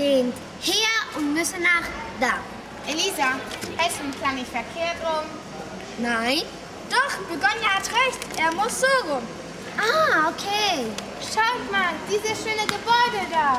sind hier und müssen nach da. Elisa, heißt im Plan nicht verkehrt rum? Nein? Doch, Begonia hat recht. Er muss so rum. Ah, okay. Schaut mal, dieses schöne Gebäude da.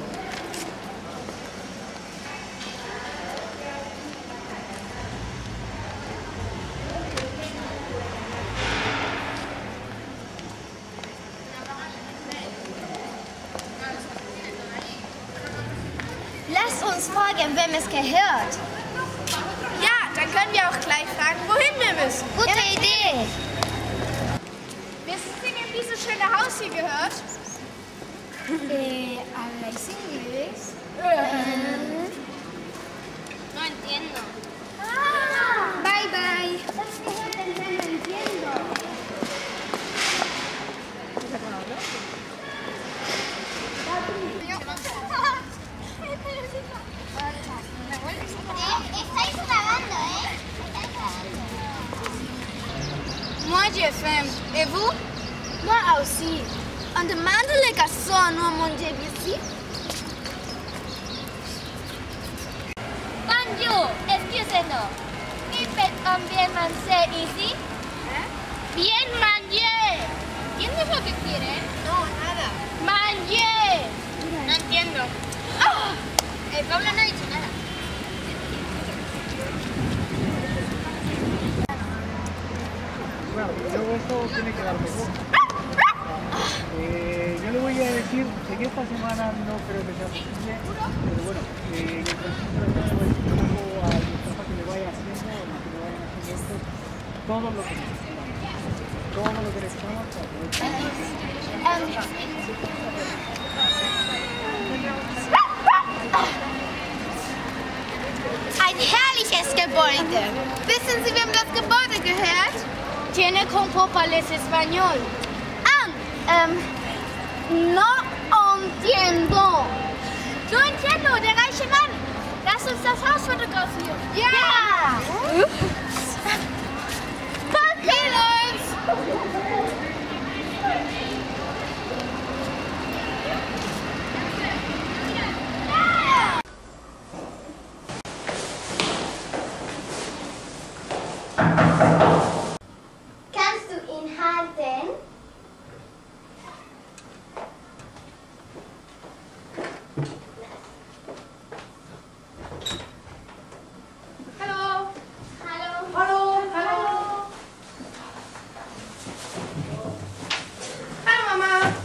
Lasst uns fragen, wem es gehört. Ja, dann können wir auch gleich fragen, wohin wir müssen. Gute Idee. Wissen Sie, wem dieses schöne Haus hier gehört? ¿Habláis inglés? No entiendo. Ah, bye bye. No entiendo. Estáis grabando, Moi, j'ai faim. Et vous? Moi aussi. On demande les garçons à manger ici? Bonjour, excusez-nous. ¿Y peut-on bien manger ici? Bien manger. ¿Entiendes lo que quieren? No, nada. Manger. No entiendo. El Pablo no ha dicho nada. Bueno, luego esto tiene que dar mejor. Yo le voy a decir que esta semana no creo que sea posible, pero bueno, en el transcurso de la semana voy a decir un poco a Mustafa que le vaya haciendo, a los que le vayan haciendo esto, todo lo que necesitamos. Todo lo que necesitamos para poder... Ein herrliches Gebäude. Wissen Sie, wem das Gebäude gehört? Tiene como papales español. No entiendo. No entiendo, der reiche Mann. Lass uns das Haus fotografieren. Ja! Papilos! Kannst du ihn halten? Hallo. Hallo. Hallo. Hallo. Hallo, Mama.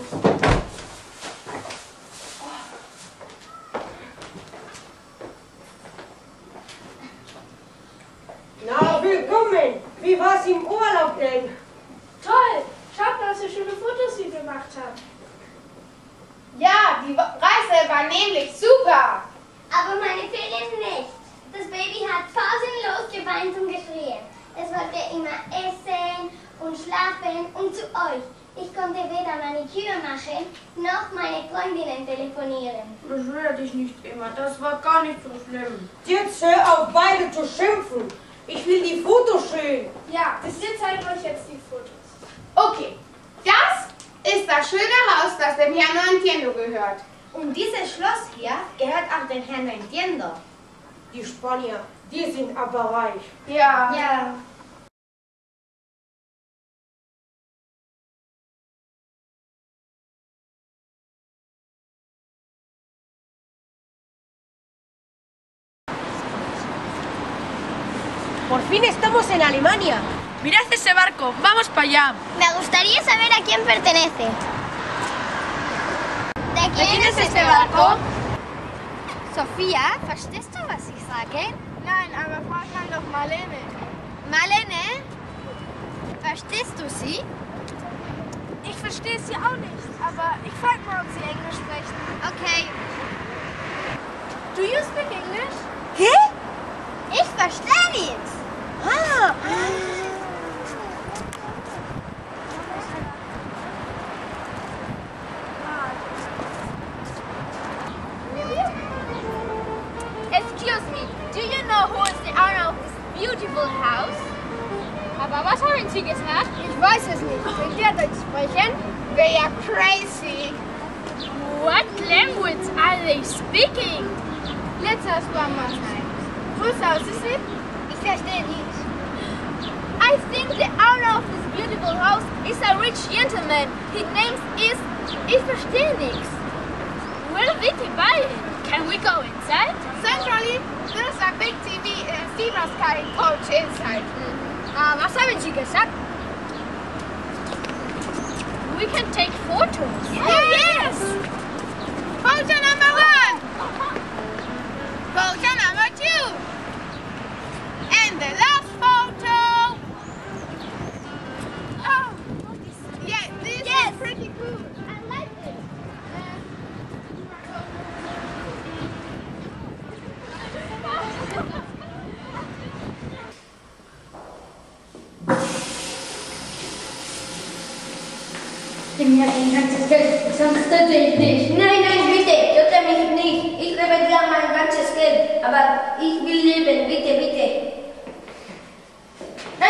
Na, willkommen! Wie war's im Urlaub denn? Toll. Schaut mal, was für schöne Fotos Sie gemacht haben. Ja, die Reise war nämlich super. Aber meine Ferien nicht. Das Baby hat pausenlos geweint und geschrien. Es wollte immer essen und schlafen und zu euch. Ich konnte weder Maniküre machen, noch meine Freundinnen telefonieren. Beschwer dich nicht immer, das war gar nicht so schlimm. Jetzt hör auf, beide zu schimpfen. Ich will die Fotos sehen. Ja, wir zeigen euch jetzt die Fotos. Okay, das ist das schöne Haus, das dem Herrn No Entiendo gehört. Und dieses Schloss hier gehört auch dem Herrn No Entiendo. Die Spanier, die sind aber reich. Ja. Ja. Por fin estamos en Alemania. Mirad ese barco, vamos para allá. Me gustaría saber a quién pertenece. ¿De quién es este barco? Sophia, verstehst du, was ich sage? Nein, aber frag mal doch Marlene. Marlene, verstehst du sie? Ich verstehe sie auch nicht, aber ich frag mal, ob sie Englisch sprechen. Okay. Do you speak English? Hä? Ich verstehe nichts. Ah, Excuse me, do you know who is the owner of this beautiful house? Aber was haben Sie gesagt? Ich weiß es nicht. Wenn wir Deutsch sprechen, wäre ja crazy. What language are they speaking? Let's ask one more time. Whose house is it? Ich verstehe nicht. I think the owner of this beautiful house is a rich gentleman. His name is Ich verstehe nichts. Where did he buy it? Can we go inside? Centrally, there's a big TV and zebra sky coach inside. Was haben Sie gesagt? We can take photos. Yes! Photo number 1. Photo number 2. And the last photo. Oh, yeah, this is pretty cool. I like it. Gib mir ein ganzes Geld, sonst töte ich dich. Nein, bitte, töte mich nicht. Ich gebe dir mein ganzes Geld, aber ich will leben, bitte. Nein!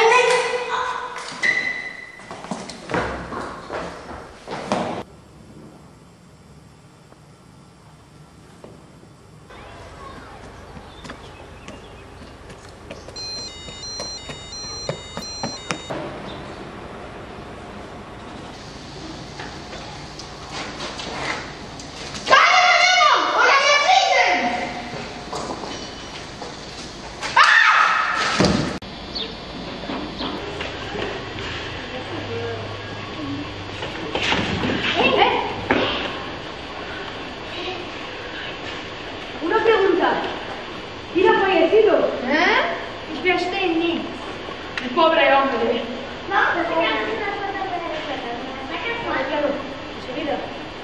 Una pregunta. ¿Quién ha fallecido? Ich verstehe nicht. El pobre hombre. No, pues sacamos una foto con el suéter. ¿Sacas? Claro, enseguida.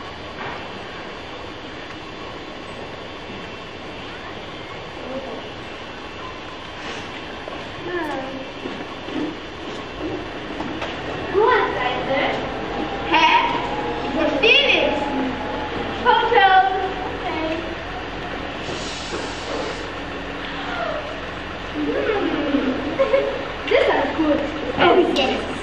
Ruhe, Seite. Hä? Ich verstehe nichts. Fotos. Das ist cool. Oh, yes.